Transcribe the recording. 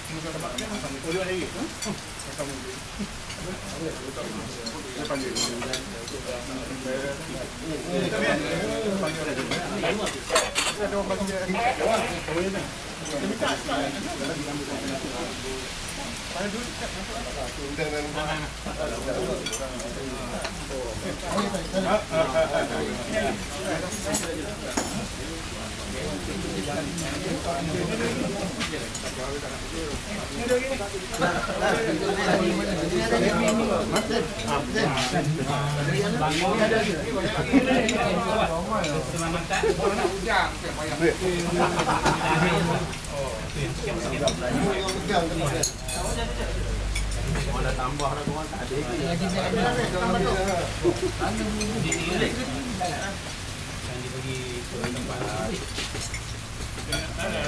Ada tambah dah tuan tak ada lagi. Yang dibagi ke tempat.